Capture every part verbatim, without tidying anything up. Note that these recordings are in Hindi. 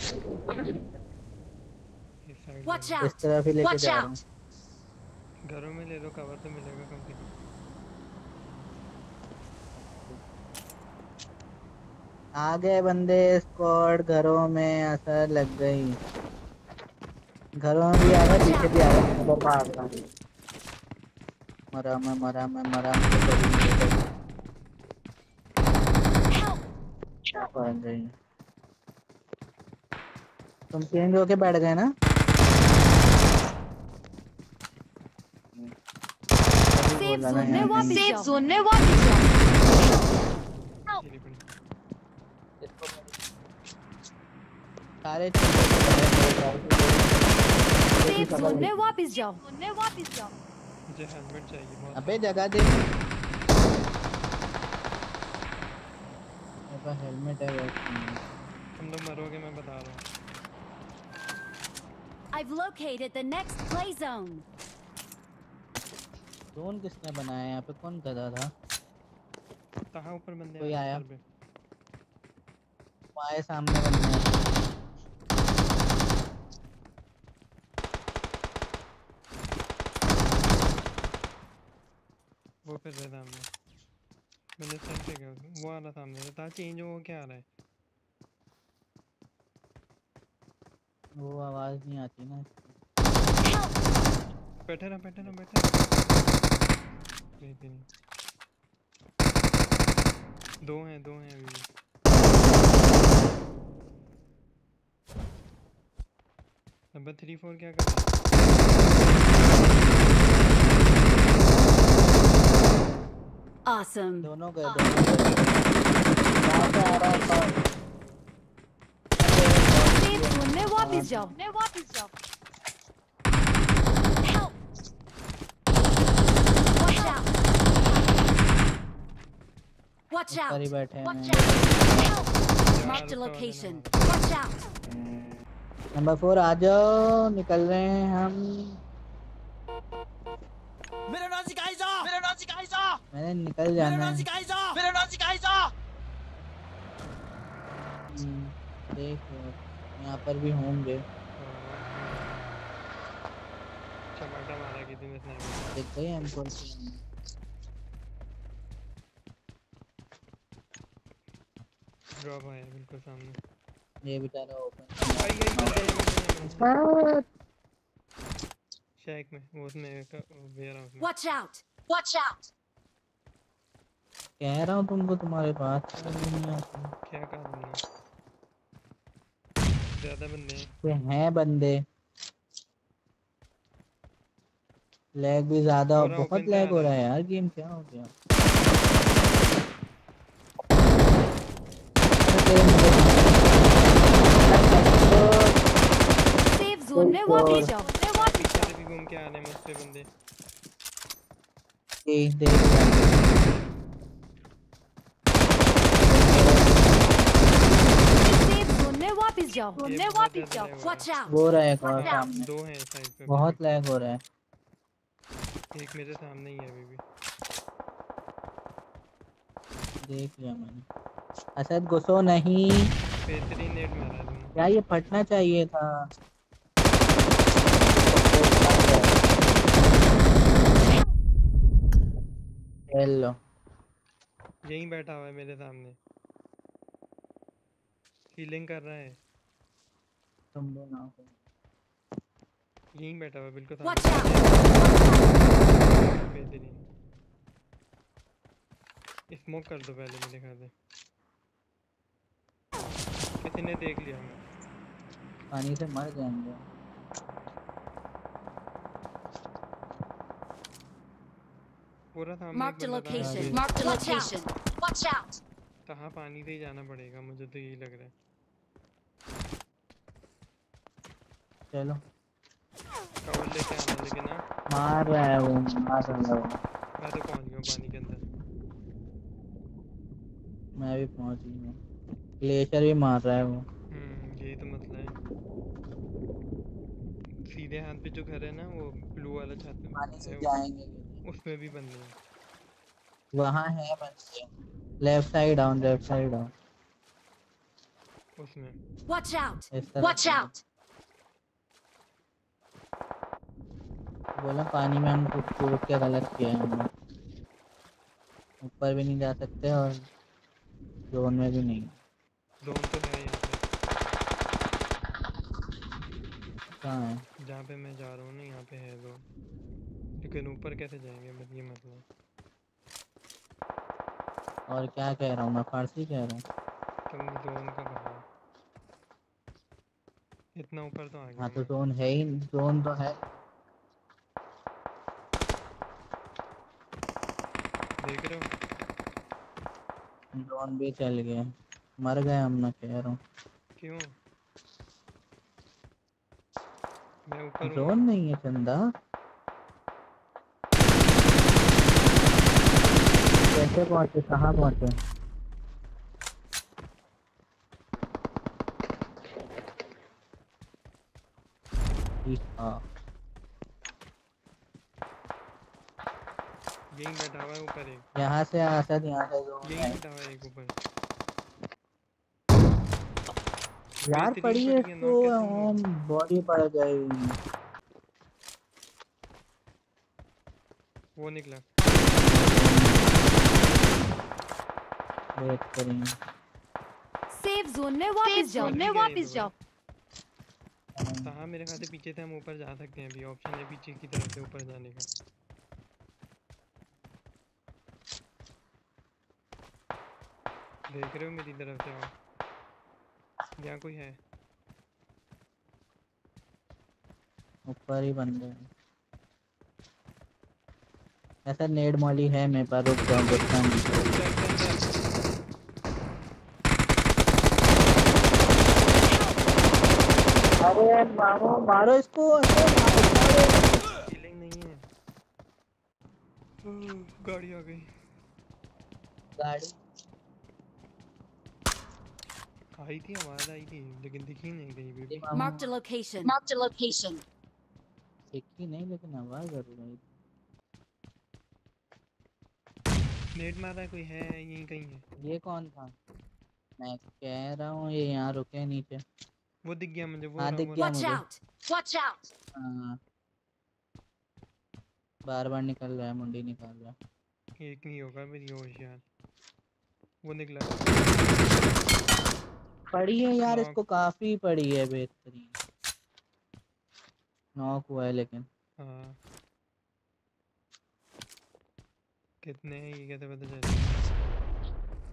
इस साइड Watch लेना। इस out! तरफ ही लेके Watch जा रहा हूँ। out! घरों में ले लो, कवर तो मिलेगा कम से कम। आ गए बंदे, स्क्वाड घरों में असर लग गई। घरों में भी आ गए, Watch पीछे भी out! आ गए, मैं उधर भाग रहा हूँ। मरा मैं मरा मैं मरा मेरे बड़ी मेरे बड़ी Help! क्या पड़ गई। तुम चेंज होके बैठ गए ना? तभी Safe बोला ना zone में यहाँ कहीं। वापस Safe zone में वापस जाओ। ये पड़ी। इसको सारे चेंज होके बैठे मेरे ख्याल से, मुझे भी Safe खबर zone नहीं में थी। वापस जाओ। zone में वापस जाओ। मुझे हेलमेट चाहिए बहुत अबे सारा। जगह दे। मेरे पास हेलमेट है, वेस्ट नहीं है। तुम लोग मरोगे, मैं बता रहा हूँ। I've located the next play zone. Zone किसने बनाया? यहाँ पे कौन गधा था? कहाँ ऊपर बंदे आ कोई रहे हैं आया? सर पे? वो आए सामने बंदे हैं। वो फिर रहे सामने। मैंने सही से गया उसमें। वो आ रहा सामने से। था चेंज हो क्या आ रहा है? वो आवाज नहीं आती ना। बैठे रहा बैठे रहा बैठे रहा। बेहतरीन। दो हैं दो हैं अभी भी। नंबर थ्री फोर क्या कर रहा है? Awesome. दोनों गए, दोनों गए। कहाँ से आ रहा है कॉल? Safe zone में वापस जाओ। में वापस जाओ। Help! Watch out! Watch ऊपर ही out! बैठे Watch हैं। out! Help! यार Marked a ऊपर वाले ने location. मारा। Watch out! नंबर फोर आ जाओ, निकल रहे हैं हम। मेरा नाम सिकाइजा मेरा नाम सिकाइजा मैंने निकल मेरा जाना नाम है। सिकाइजा मेरा नाम सिकाइजा। हम्म, देख लो, यहाँ पर भी होंगे। चमाटा मारा किसी में स्नाइपर। देख गए हमको। ड्रॉप आया बिल्कुल सामने। ये बेचारा ओपन आई आई बंदे हैं बंदे हैं बंदे हैं। में। शैक में वो उसमें वेयर हाउस में। Watch out! Watch out! कह रहा हूँ तुमको, तुम्हारे पास नहीं आती। क्या कहा तुमने? ज्यादा बंदे हैं। कोई हैं बंदे। लैग भी ज्यादा, हो रहा बहुत ओपन से आ लैग हो रहा रहा है है। यार। गेम क्या हो गया? Safe zone में वापस जाओ। में हाँ वापस पीछे जाओ। से भी घूम के आ रहे हैं मुझसे बंदे। देख देख Safe zone में वापस जाओ। ये में बहुत वापस ज्यादा जाओ। लैग हो Watch रहा out! वो रहा है एक है। और हाँ सामने। दो हैं साइड पे अभी बहुत भी। लैग हो रहा है। एक मेरे सामने ही है अभी भी। देख लिया मैंने। असद गुस्सो नहीं। बेहतरीन नेट मारा तुमने। क्या ये फटना चाहिए था? हेलो। यहीं बैठा हुआ है मेरे सामने। हीलिंग कर रहा है। तुम दो ना। यहीं बैठा हुआ है बिल्कुल Watch सामने। out! बेहतरीन। स्मोक कर दो पहले मेरे ख्याल से। किसी ने देख लिया हमें। पानी से मर जाएंगे। पूरा सामने एक Marked a बंदा था location. मुझे। Marked a location. Watch out! कहाँ पानी से ही जाना पड़ेगा मुझे तो यही लग रहा है। चलो। कवर लेके आना लेकिन हाँ। मार रहा है वो, मार रहा है वो। मैं तो पहुंच गया हूँ पानी के अंदर। मैं भी पहुंच गया हूँ। ग्लेशियर भी मार रहा है वो। हम्म यही तो मसला है। सीधे हाथ पे जो घर है ना वो ब्लू वाला छत पानी से है, जाएंगे। उसमें भी बंदे हैं। वहाँ है बंदे। Left side down, left side down. उसमें Watch out! इस तरफ Watch से। out! बोला पानी में हम कूद कूद के गलत किया है हमने। ऊपर भी नहीं जा सकते और जोन में भी नहीं। जोन तो है यहाँ पे, कहाँ है? जहाँ पे मैं जा रहा हूँ ना यहाँ पे है जोन, लेकिन ऊपर कैसे जाएंगे बस ये मतलब। और क्या कह रहा हूँ मैं, फारसी कह रहा हूँ। तुम जोन का कहा, इतना ऊपर तो आ गया हाँ तो मैं। जोन है ही, जोन तो है। देख रहे हो जोन भी चल गया, मर गए हम, मैं कह रहा हूँ। क्यों? मैं ऊपर हूँ जोन ना। नहीं है चंदा। कैसे पहुंचे, कहाँ पहुंचे? हाँ यहीं बैठा हुआ है ऊपर एक, यहाँ से असद, यहाँ से जोन यहीं है। बैठा हुआ है एक ऊपर। यार बेहतरीन पड़ी पड़ है गया इसको, ना, कैसे हुआ? हम बॉडी पड़ गई। वो निकला। बेहतरीन। Safe zone में वापस जाओ। में वापस जाओ। हाँ मेरे ख्याल से पीछे से हम ऊपर जा सकते हैं, अभी ऑप्शन है पीछे की तरफ से ऊपर जाने का। देख रहे हो मेरी तरफ से? आओ, यहाँ कोई है। ऊपर ही बंदे हैं। ऐसा नेड मॉली है मेरे पास, रुक जाओ गुस्सा नहीं। अरे मारो मारो इसको, फीलिंग नहीं है। गाड़ी आ गई। गाड़ी आई थी, आवाज आई थी, लेकिन दिखी नहीं कहीं पे भी। Marked a location. Marked a location. दिखी नहीं लेकिन आवाज जरूर आई। नेट मारा है, कोई है यहीं कहीं है। ये कौन था? मैं कह रहा हूँ ये यहाँ रुके नीचे। वो दिख गया मुझे, वो हाँ रहा, दिख वो गया रहा। Watch मुझे। out! Watch out! हाँ बार बार निकल रहा है, मुंडी निकाल रहा है। एक नहीं होगा मेरी होशियार। वो निकला। पड़ी है यार, नॉक। इसको काफी पड़ी है। बेहतरीन नॉक हुआ है लेकिन। हाँ कितने हैं ये कैसे पता चले?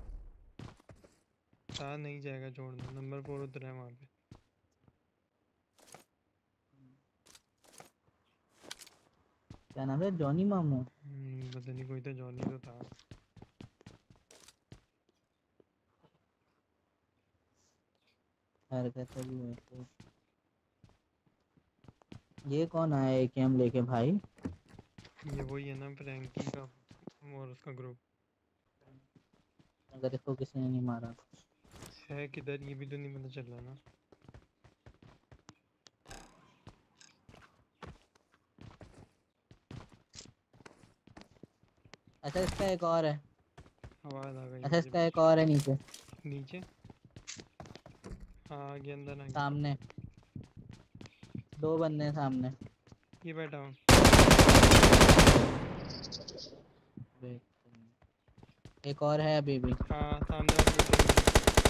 साथ नहीं जाएगा छोड़ना, नंबर फोर उतरा है वहाँ पे। क्या नाम है? जॉनी मामू। हम्म, पता नहीं, कोई तो जॉनी तो था। हरकत भी है। ये कौन आया एकेएम लेके भाई? ये वही है ना, फ्रैंकी का और उसका ग्रुप। अगर इसको किसी ने नहीं मारा। है किधर ये भी तो नहीं पता चल रहा ना। अच्छा इसका एक और है। आवाज आ गई अच्छा मुझे इसका एक और है नीचे। नीचे। हाँ आगे अंदर आ गया। सामने दो बंदे हैं सामने। ये बैठा हूँ। एक और है अभी भी। हाँ सामने वाली बिल्डिंग में।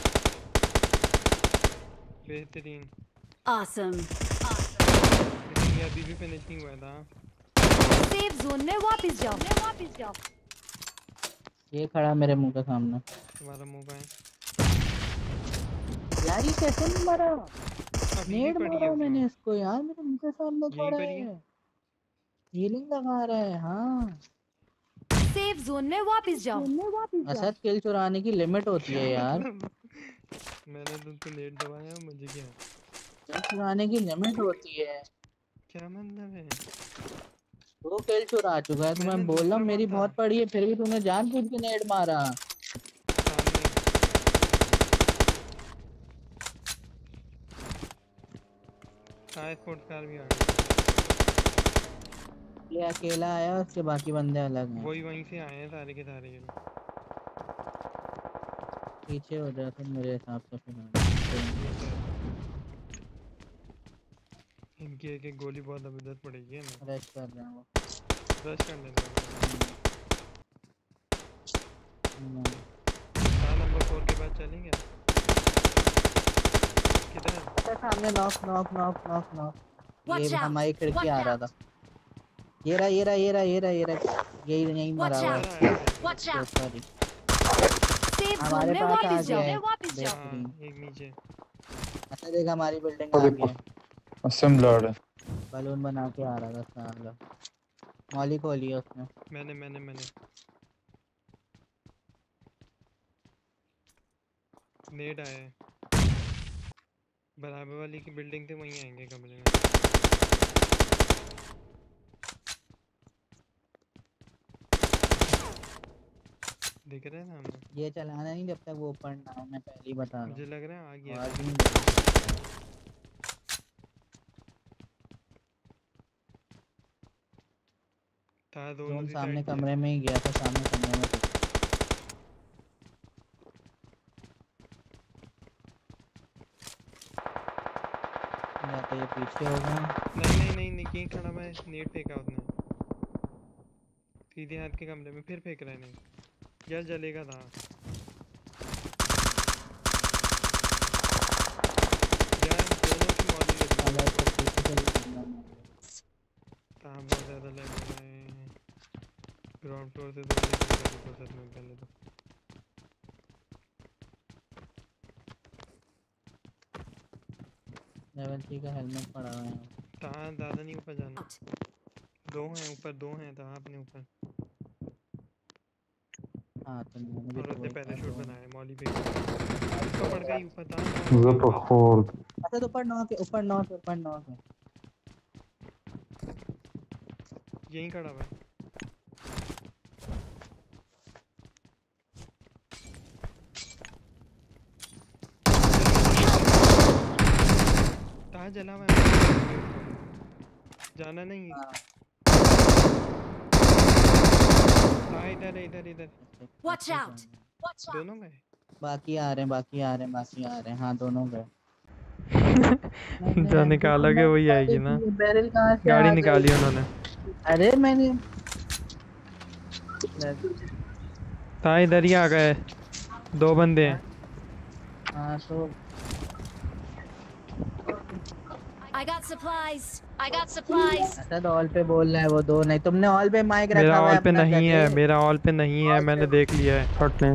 बेहतरीन। Awesome. लेकिन ये अभी भी फिनिश नहीं हुआ था। Safe zone में वापस जाओ। वापस जाओ। ये खड़ा मेरे मुंह के सामने। तुम्हारा मुंह का है। यार ये कैसे नहीं मरा? अभी भी नेड पड़ी है मारा मैंने उसमें। इसको यार, मेरे मुंह के सामने यहीं खड़ा पर ही है। है। हीलिंग लगा रहा है। हाँ Safe zone में वापस जाओ। असद किल चुराने की लिमिट होती है यार। मैंने तुमको नेट दबाया, मुझे क्या? किल चुराने की लिमिट होती है। क्या मतलब है? वो किल चुरा चुका है तो मैं मैंने बोल रहा दूसरा हूँ मेरी कौन था? बहुत पड़ी है, फिर भी तूने जानबूझ के नेड मारा। सामने। हाँ स्पोर्ट्स कार भी आ गई। ये अकेला आया, उसके बाकी बंदे अलग हैं। वही वहीं से आए हैं सारे के सारे ये लोग। पीछे हो जाते मेरे हिसाब से फिर। इनकी एक एक गोली बहुत जबरदस्त पड़ेगी ना। रश कर रहे हैं वो। रश कर लेते हम्म। हैं नंबर फोर के बाद चलेंगे। किधर है? अच्छा, सामने knock knock knock knock knock. Watch ये out! हमारी खिड़की Watch आ रहा था। ये रहा ये रहा ये रहा ये रहा ये रहा यही यही मरा Watch हुआ out! है। इधर आया है। Watch out! Sorry Safe zone हमारे में पास आ वापस गया जाओ। है। वापस जाओ। हाँ बेहतरीन। एक नीचे। अच्छा देख हमारी बिल्डिंग आ गई है। असेंबलर है। बलून बना के आ रहा था साला। मौली खोली है उसने। मैंने मैंने मैंने नेड आया है। बराबर वाली की बिल्डिंग थे वहीं आएंगे कमरे में। दिख रहा है ना हमें। ये चलाना नहीं जब तक वो ऊपर ना हो, मैं पहले ही बता रहा मुझे हूँ। लग रहा है आ गया। आवाज ही नहीं दे रहा। था दोनों ड्रोन सी सामने साइड कमरे में ही गया था, सामने कमरे में था। या तो ये पीछे हो गए। नहीं नहीं नहीं नहीं कहीं खड़ा मैं नेट फेंका उसने सीधे हाथ के कमरे में फिर फेंक रहा है। नहीं यार जलेगा था। यार दोनों की मौली लगी साला इसको पीछे से भी बंदा मार दिया। कहाँ बहुत ज़्यादा लग रहा है। ग्राउंड फ्लोर से दो निकल फुर्सत में पहले तो। लेवल थ्री का हेलमेट पड़ा हुआ है। कहाँ ज़्यादा नहीं ऊपर जाना। दो हैं ऊपर दो हैं कहाँ अपने ऊपर। हाँ तो मैंने भी और तो उसने वही कहा पैराशूट दो। बनाया मौली पे उसको पड़ गई ऊपर था ज़िप खोल। अच्छा तो ऊपर नॉक है, ऊपर नॉक है, ऊपर नॉक है। यहीं खड़ा हुआ है। कहाँ जला हुआ है। जाना नहीं। हाँ हाँ इधर है, इधर इधर Watch out! Watch out! दोनों गए। बाकी आ रहे हैं, बाकी आ रहे हैं, बाकी आ रहे हैं। हाँ दोनों गए। जो निकालोगे वही आएगी ना। बैरल कहाँ से गाड़ी आ निकाली गई? उन्होंने। अरे मैंने हाँ इधर ही आ गए दो बंदे हैं। हाँ तो I got supplies. I got supplies. ऐसा तो ऑल पे बोल रहा है वो दो। नहीं तुमने ऑल पे माइक रखा मेरा हुआ है ऑल पे अपना नहीं है, गधे। मेरा ऑल पे नहीं है, मैंने देख लिया है। हटने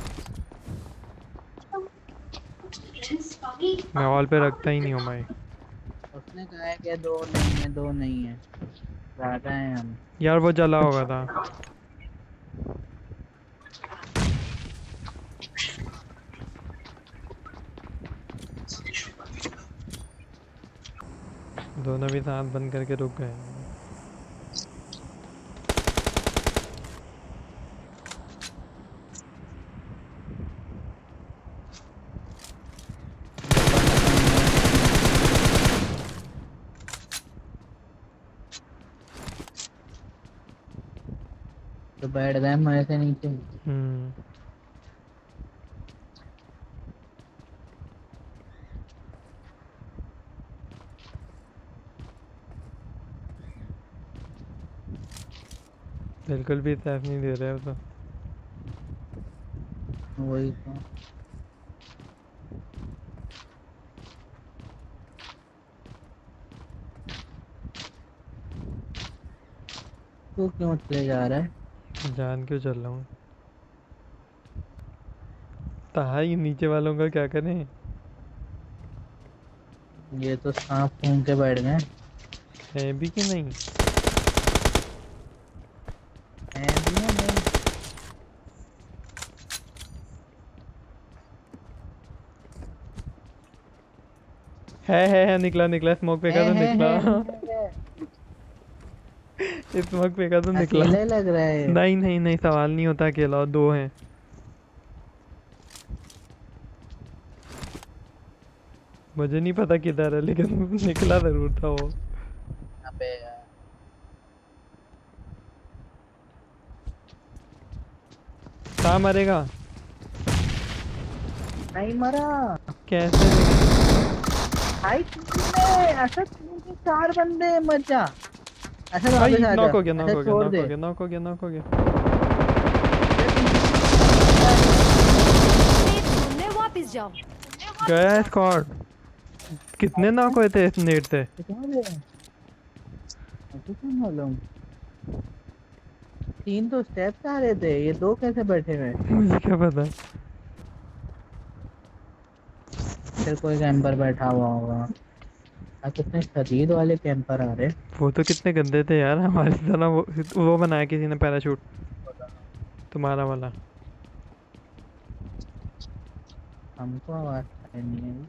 मैं ऑल पे रखता ही नहीं हूँ भाई। उसने कहा है कि दो नहीं है, दो नहीं है, ज्यादा है हम। यार वो जला होगा था। दोनों भी साथ बंद करके रुक गए। तो बैठ गए मेरे से नीचे। हम्म बिल्कुल भी साफ नहीं दे रहे हो तो। वही तो तू क्यों चले जा रहा है? जान क्यों चल रहा हूँ। ताहा ही नीचे वालों का क्या करें। ये तो सांप फूंक के बैठ गए। है भी कि नहीं। है भी या नहीं? है है है निकला निकला स्मोक फेंका है, तो है, निकला। है, है, है। स्मोक फेंका तो निकला। अकेले लग रहा है। नहीं नहीं नहीं सवाल नहीं होता अकेला, दो हैं। मुझे नहीं पता किधर है लेकिन निकला जरूर था वो। अबे यार कहाँ मरेगा। नहीं मरा। कैसे भाई तुमने ऐसा तीन से चार बंदे मत जा। ऐसा भाई वापस आ जा। नॉक हो गया, नॉक ऐसा हो गया, छोड़ नॉक दे। हो गया, नॉक हो गया, नॉक हो गया। सेफ जोन में वापस जाओ। गया स्क्वाड। कितने नॉक हुए थे इस नेट से? कितना दे रहे हैं? मुझे क्या मालूम। तीन तो स्टेप्स आ रहे थे, ये दो कैसे बैठे हुए हैं? मुझे क्या पता। फिर कोई कैंपर बैठा हुआ होगा। आज कितने शदीद वाले कैंपर आ रहे हैं। वो तो कितने गंदे थे यार, हमारी तरह। वो वो बनाया किसी ने पैराशूट, तुम्हारा वाला। हमको आवाज आ नहीं है।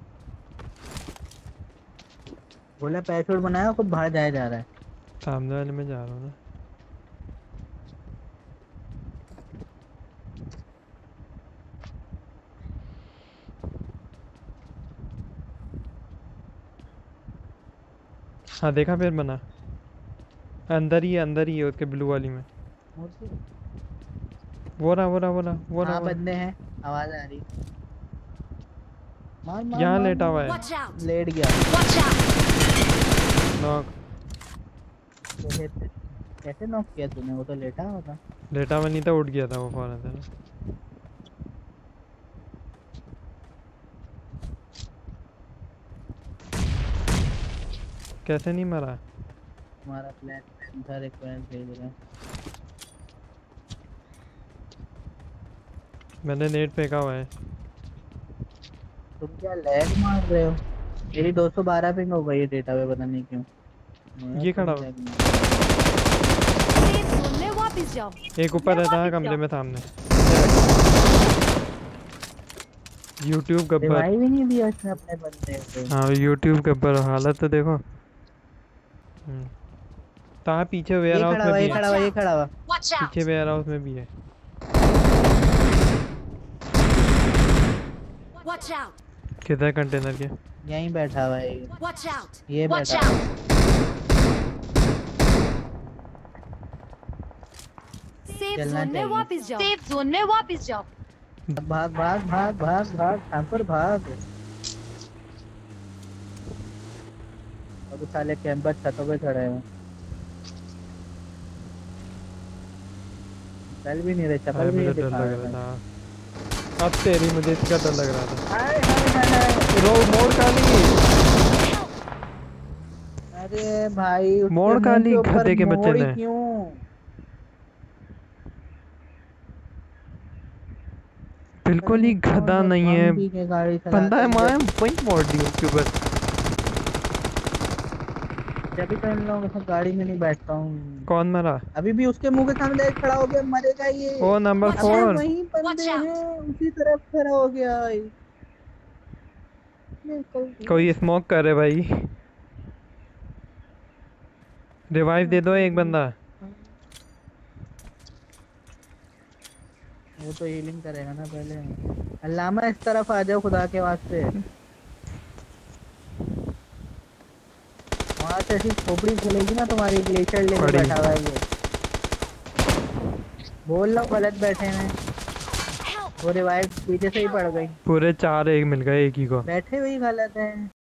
बोला पैराशूट बनाया, खुद बाहर जाया जा रहा है। सामने वाले में जा रहा हूँ ना। हाँ देखा, फिर बना। अंदर ही है, अंदर ही है उसके ब्लू वाली में। वो रहा, वो रहा, वो रहा, वो रहा, हाँ वो रहा। बंदे हैं, आवाज आ रही। मार मार यहाँ मार, लेटा हुआ है। Watch out! लेट गया। Watch out! नॉक। कैसे कैसे नॉक किया तूने? वो तो लेटा हुआ था। लेटा हुआ नहीं था, उठ गया था वो फौरन से ना। कैसे नहीं मरा? हमारा प्लान था, रिक्वेस्ट भेज रहे हैं। मैंने नेट फेंका हुआ है। तुम क्या लैग मार रहे हो? मेरी दो सौ बारह पिंग हो गई है डेटा पे, पता नहीं क्यों। मेरा ये तो खड़ा lag हुआ। मार- सेफ जोन में वापस जाओ। एक ऊपर रहता है कमरे में सामने। यूट्यूब गब्बर। रिवाइव ही नहीं दिया इसने अपने बंदे को। हाँ यूट्यूब गब्बर, हालत तो देखो। हम्म। कहाँ पीछे वेयर ये हाउस खड़ा में हुआ, भी ये है। खड़ा हुआ, ये खड़ा हुआ। Watch out! पीछे वेयर हाउस में भी है। Watch out! किधर कंटेनर के? यहीं बैठा हुआ है ये। Watch out! ये Watch बैठा हुआ out! है। सेफ चलना जोन में चाहिए। वापस जाओ। सेफ जोन में वापस जाओ। भाग भाग भाग भाग भाग ठाकुर भाग। अब साले कैंपर छतों पे खड़े हैं। चल भी नहीं रहे, अरे चप्पल भी मुझे नहीं डर दिखा लग रहे। रहा था। अब तेरी मुझे इसका डर लग रहा था। हाय हाय हाय हाय। रो मोड़ काली। अरे भाई उसके मोड़ मुंह काली के ऊपर गधे के बच्चे मोड़ ही ने। क्यों? बिल्कुल ही कौन गधा है नहीं है, बम पी के गाड़ी बंदा है। चलाते माँ हैं? वही मोड़ दी उसके ऊपर। जब भी तो इन लोगों के साथ गाड़ी में नहीं बैठता हूँ। कौन मरा? अभी भी उसके मुंह के सामने एक खड़ा हो गया, मरेगा ये। ओ नंबर Watch अबे फोर। वही बंदे Watch out! हैं, उसी तरफ खड़ा हो गया। ये कोई कोई स्मोक कर रहे भाई। रिवाइव दे दो एक बंदा। वो तो हीलिंग करेगा ना पहले। अल्लामा इस तरफ आ जाओ खुदा के वास्ते। वहां से ऐसी खोपड़ी खुलेगी ना तुम्हारी, ग्लेशियर लेके बड़ी। बैठा हुआ है ये। बोल लो गलत बैठे हैं। वो रिवाइव पीछे से ही पड़ गई। पूरे चार एक मिल गए एक ही को। बैठे हुए ही गलत हैं।